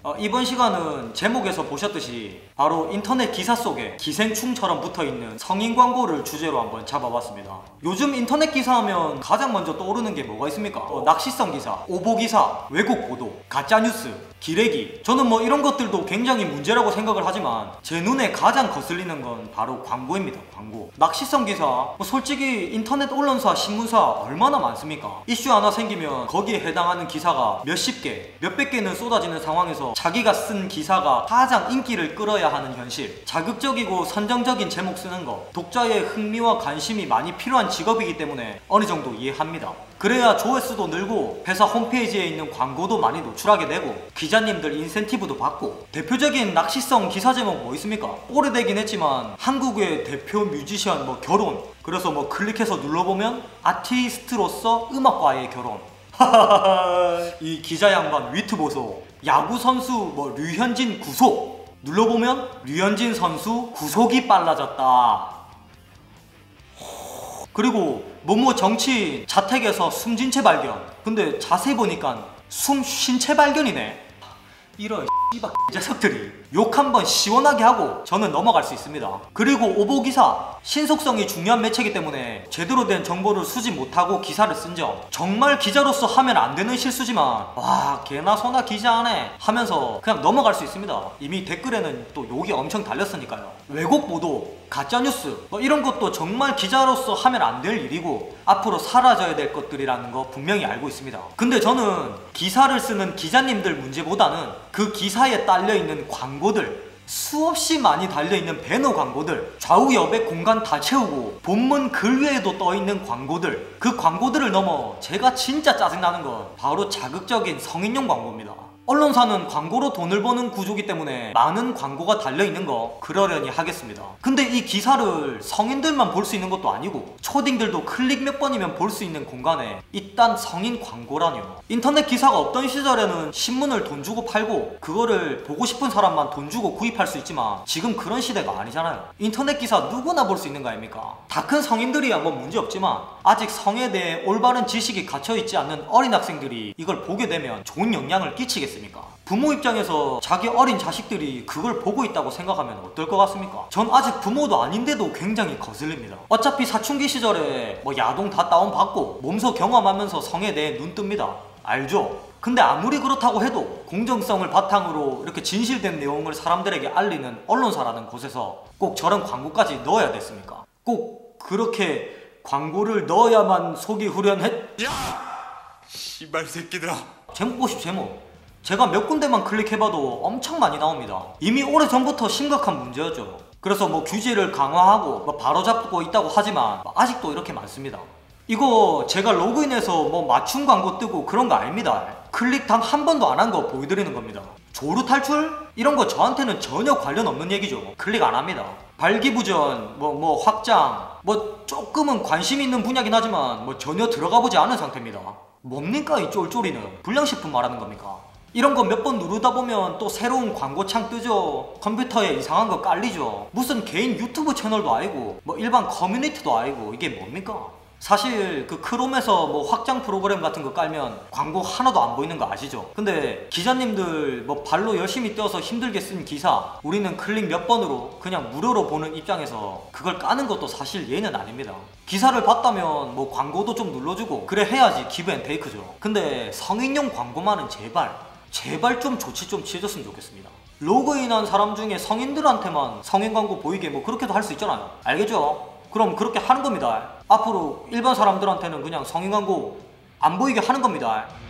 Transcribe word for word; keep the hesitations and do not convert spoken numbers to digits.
어, 이번 시간은 제목에서 보셨듯이 바로 인터넷 기사 속에 기생충처럼 붙어있는 성인 광고를 주제로 한번 잡아봤습니다. 요즘 인터넷 기사 하면 가장 먼저 떠오르는 게 뭐가 있습니까? 어, 낚시성 기사, 오보 기사, 왜곡 보도, 가짜뉴스, 기레기. 저는 뭐 이런 것들도 굉장히 문제라고 생각을 하지만 제 눈에 가장 거슬리는 건 바로 광고입니다. 광고. 낚시성 기사, 뭐 솔직히 인터넷 언론사, 신문사 얼마나 많습니까? 이슈 하나 생기면 거기에 해당하는 기사가 몇십 개, 몇백 개는 쏟아지는 상황에서 자기가 쓴 기사가 가장 인기를 끌어야 하는 현실. 자극적이고 선정적인 제목 쓰는 거, 독자의 흥미와 관심이 많이 필요한 직업이기 때문에 어느 정도 이해합니다. 그래야 조회수도 늘고 회사 홈페이지에 있는 광고도 많이 노출하게 되고 기자님들 인센티브도 받고. 대표적인 낚시성 기사 제목 뭐 있습니까? 오래되긴 했지만 한국의 대표 뮤지션 뭐 결혼, 그래서 뭐 클릭해서 눌러보면 아티스트로서 음악과의 결혼. 이 기자 양반 위트 보소. 야구 선수 뭐 류현진 구속, 눌러보면 류현진 선수 구속이 빨라졌다. 그리고 뭐뭐 정치인 자택에서 숨진 채 발견. 근데 자세히 보니까 숨 쉰 채 발견이네. 이런 씨발 녀석들이 욕 한번 시원하게 하고 저는 넘어갈 수 있습니다. 그리고 오보기사, 신속성이 중요한 매체이기 때문에 제대로 된 정보를 수집 못하고 기사를 쓴 점, 정말 기자로서 하면 안 되는 실수지만 와 개나 소나 기자하네 하면서 그냥 넘어갈 수 있습니다. 이미 댓글에는 또 욕이 엄청 달렸으니까요. 왜곡 보도, 가짜뉴스 뭐 이런 것도 정말 기자로서 하면 안 될 일이고 앞으로 사라져야 될 것들이라는 거 분명히 알고 있습니다. 근데 저는 기사를 쓰는 기자님들 문제보다는 그 기사에 딸려있는 광고들, 수없이 많이 달려있는 배너 광고들, 좌우 여백 공간 다 채우고 본문 글 외에도 떠있는 광고들, 그 광고들을 넘어 제가 진짜 짜증나는 건 바로 자극적인 성인용 광고입니다. 언론사는 광고로 돈을 버는 구조기 때문에 많은 광고가 달려있는 거 그러려니 하겠습니다. 근데 이 기사를 성인들만 볼 수 있는 것도 아니고 초딩들도 클릭 몇 번이면 볼 수 있는 공간에 이딴 성인 광고라뇨. 인터넷 기사가 없던 시절에는 신문을 돈 주고 팔고 그거를 보고 싶은 사람만 돈 주고 구입할 수 있지만 지금 그런 시대가 아니잖아요. 인터넷 기사 누구나 볼 수 있는 거 아닙니까? 다 큰 성인들이야 뭐 문제 없지만 아직 성에 대해 올바른 지식이 갇혀있지 않는 어린 학생들이 이걸 보게 되면 좋은 영향을 끼치겠습니까? 부모 입장에서 자기 어린 자식들이 그걸 보고 있다고 생각하면 어떨 것 같습니까? 전 아직 부모도 아닌데도 굉장히 거슬립니다. 어차피 사춘기 시절에 뭐 야동 다 다운받고 몸소 경험하면서 성에 대해 눈 뜹니다. 알죠? 근데 아무리 그렇다고 해도 공정성을 바탕으로 이렇게 진실된 내용을 사람들에게 알리는 언론사라는 곳에서 꼭 저런 광고까지 넣어야 됐습니까? 꼭 그렇게 광고를 넣어야만 속이 후련했? 야! 씨발 새끼들아. 제목 보십시오. 제목. 제가 몇 군데만 클릭해봐도 엄청 많이 나옵니다. 이미 오래전부터 심각한 문제였죠. 그래서 뭐 규제를 강화하고 뭐 바로잡고 있다고 하지만 아직도 이렇게 많습니다. 이거 제가 로그인해서 뭐 맞춤 광고 뜨고 그런 거 아닙니다. 클릭 단 한 번도 안 한 거 보여드리는 겁니다. 조루 탈출? 이런 거 저한테는 전혀 관련 없는 얘기죠. 클릭 안 합니다. 발기부전, 뭐, 뭐 확장, 뭐 조금은 관심 있는 분야긴 하지만 뭐 전혀 들어가 보지 않은 상태입니다. 뭡니까 이 쫄쫄이는? 불량식품 말하는 겁니까? 이런 거 몇 번 누르다 보면 또 새로운 광고창 뜨죠. 컴퓨터에 이상한 거 깔리죠. 무슨 개인 유튜브 채널도 아니고 뭐 일반 커뮤니티도 아니고 이게 뭡니까? 사실 그 크롬에서 뭐 확장 프로그램 같은 거 깔면 광고 하나도 안 보이는 거 아시죠? 근데 기자님들 뭐 발로 열심히 뛰어서 힘들게 쓴 기사 우리는 클릭 몇 번으로 그냥 무료로 보는 입장에서 그걸 까는 것도 사실 예는 아닙니다. 기사를 봤다면 뭐 광고도 좀 눌러주고 그래 해야지 기브 앤 테이크죠. 근데 성인용 광고만은 제발 제발 좀 조치 좀 취해줬으면 좋겠습니다. 로그인한 사람 중에 성인들한테만 성인 광고 보이게 뭐 그렇게도 할 수 있잖아요. 알겠죠? 그럼 그렇게 하는 겁니다. 앞으로 일반 사람들한테는 그냥 성인 광고 안 보이게 하는 겁니다.